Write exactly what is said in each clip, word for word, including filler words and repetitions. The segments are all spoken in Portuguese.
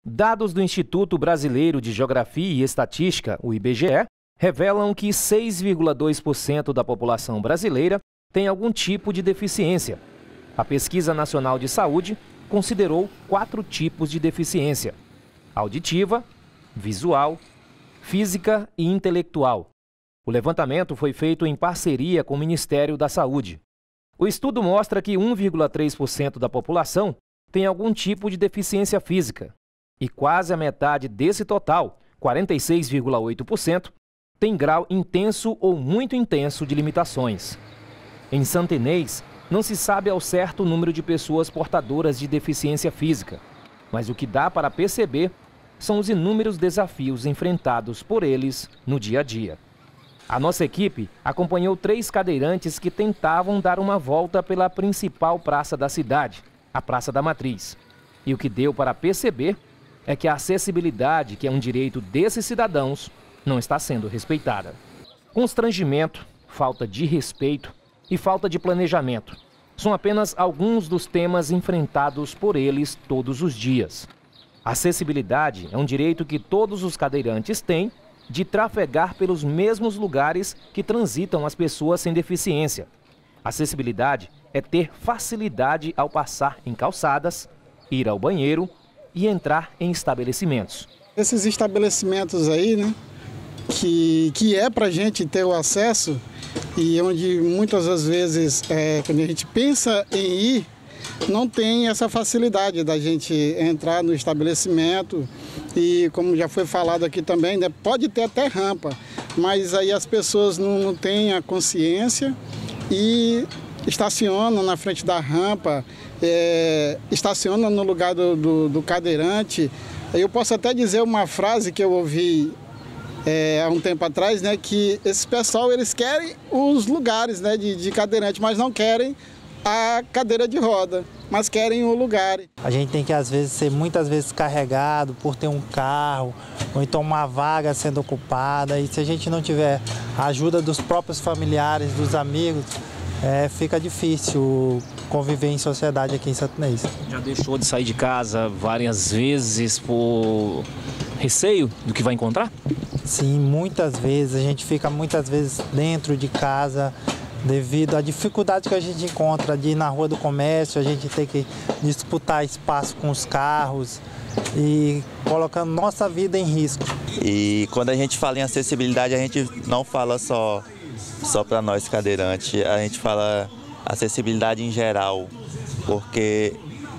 Dados do Instituto Brasileiro de Geografia e Estatística, o I B G E, revelam que seis vírgula dois por cento da população brasileira tem algum tipo de deficiência. A Pesquisa Nacional de Saúde considerou quatro tipos de deficiência: auditiva, visual, física e intelectual. O levantamento foi feito em parceria com o Ministério da Saúde. O estudo mostra que um vírgula três por cento da população tem algum tipo de deficiência física e quase a metade desse total, quarenta e seis vírgula oito por cento, tem grau intenso ou muito intenso de limitações. Em Santa Inês, não se sabe ao certo o número de pessoas portadoras de deficiência física, mas o que dá para perceber são os inúmeros desafios enfrentados por eles no dia a dia. A nossa equipe acompanhou três cadeirantes que tentavam dar uma volta pela principal praça da cidade, a Praça da Matriz. E o que deu para perceber é que a acessibilidade, que é um direito desses cidadãos, não está sendo respeitada. Constrangimento, falta de respeito e falta de planejamento são apenas alguns dos temas enfrentados por eles todos os dias. Acessibilidade é um direito que todos os cadeirantes têm de trafegar pelos mesmos lugares que transitam as pessoas sem deficiência. Acessibilidade é ter facilidade ao passar em calçadas, ir ao banheiro e entrar em estabelecimentos. Esses estabelecimentos aí, né, que, que é para a gente ter o acesso e onde muitas das vezes, é, quando a gente pensa em ir, não tem essa facilidade da gente entrar no estabelecimento e, como já foi falado aqui também, né, pode ter até rampa, mas aí as pessoas não, não têm a consciência e estacionam na frente da rampa, é, estacionam no lugar do, do, do cadeirante. Eu posso até dizer uma frase que eu ouvi é, há um tempo atrás, né, que esse pessoal eles querem os lugares, né, de, de cadeirante, mas não querem a cadeira de roda, mas querem o lugar. A gente tem que, às vezes, ser muitas vezes carregado por ter um carro, ou então uma vaga sendo ocupada, e se a gente não tiver a ajuda dos próprios familiares, dos amigos, é, fica difícil conviver em sociedade aqui em Santa Inês. Já deixou de sair de casa várias vezes por receio do que vai encontrar? Sim, muitas vezes. A gente fica muitas vezes dentro de casa, devido à dificuldade que a gente encontra de ir na rua do comércio, a gente tem que disputar espaço com os carros e colocando nossa vida em risco. E quando a gente fala em acessibilidade, a gente não fala só, só para nós cadeirantes, a gente fala acessibilidade em geral, porque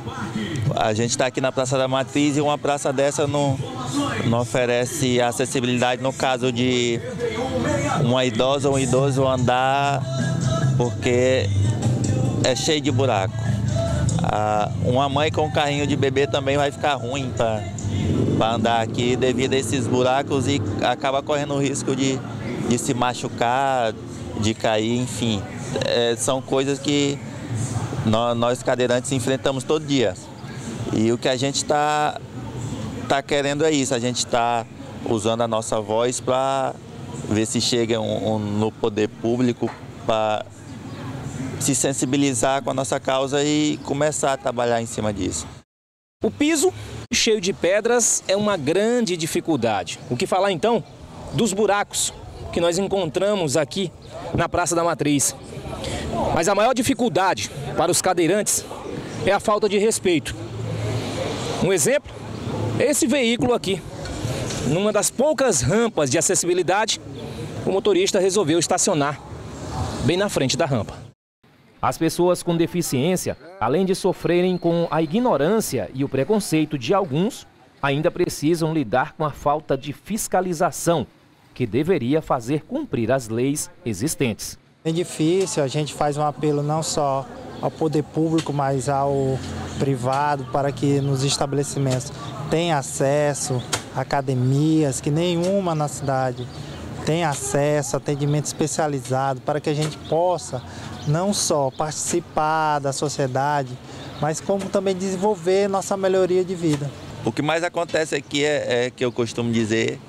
a gente está aqui na Praça da Matriz e uma praça dessa não, não oferece acessibilidade no caso de uma idosa ou um idoso andar, porque é cheio de buraco. Ah, uma mãe com um carrinho de bebê também vai ficar ruim para andar aqui devido a esses buracos e acaba correndo o risco de, de se machucar, de cair, enfim. É, são coisas que nós, nós cadeirantes enfrentamos todo dia. E o que a gente está tá querendo é isso, a gente está usando a nossa voz para ver se chega um, um, no poder público para se sensibilizar com a nossa causa e começar a trabalhar em cima disso. O piso cheio de pedras é uma grande dificuldade. O que falar então dos buracos que nós encontramos aqui na Praça da Matriz. Mas a maior dificuldade para os cadeirantes é a falta de respeito. Um exemplo é esse veículo aqui. Numa das poucas rampas de acessibilidade, o motorista resolveu estacionar bem na frente da rampa. As pessoas com deficiência, além de sofrerem com a ignorância e o preconceito de alguns, ainda precisam lidar com a falta de fiscalização, que deveria fazer cumprir as leis existentes. É difícil, a gente faz um apelo não só ao poder público, mas ao privado, para que nos estabelecimentos tenha acesso a academias, que nenhuma na cidade tem acesso a atendimento especializado, para que a gente possa não só participar da sociedade, mas como também desenvolver nossa melhoria de vida. O que mais acontece aqui é, é que eu costumo dizer,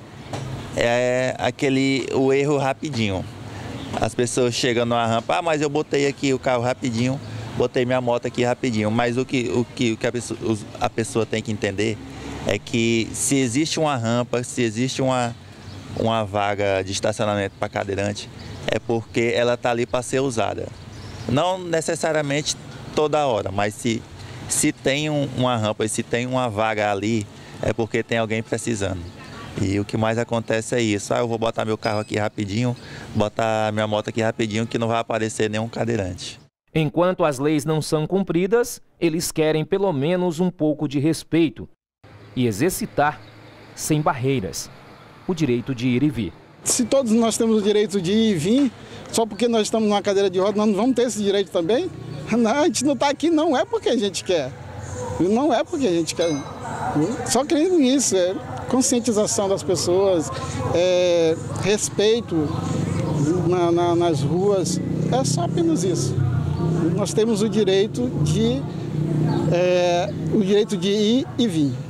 é aquele o erro rapidinho. As pessoas chegam numa rampa, ah, mas eu botei aqui o carro rapidinho, botei minha moto aqui rapidinho. Mas o que, o que, o que a, pessoa, a pessoa tem que entender é que se existe uma rampa, se existe uma, uma vaga de estacionamento para cadeirante, é porque ela está ali para ser usada. Não necessariamente toda hora, mas se, se tem um, uma rampa e se tem uma vaga ali, é porque tem alguém precisando. E o que mais acontece é isso. Ah, eu vou botar meu carro aqui rapidinho, botar minha moto aqui rapidinho, que não vai aparecer nenhum cadeirante. Enquanto as leis não são cumpridas, eles querem pelo menos um pouco de respeito e exercitar, sem barreiras, o direito de ir e vir. Se todos nós temos o direito de ir e vir, só porque nós estamos numa cadeira de rodas, nós não vamos ter esse direito também? Não, a gente não está aqui não é porque a gente quer. Não é porque a gente quer. Só crendo nisso, é conscientização das pessoas, é, respeito na, na, nas ruas, é só apenas isso. Nós temos o direito de, é, o direito de ir e vir.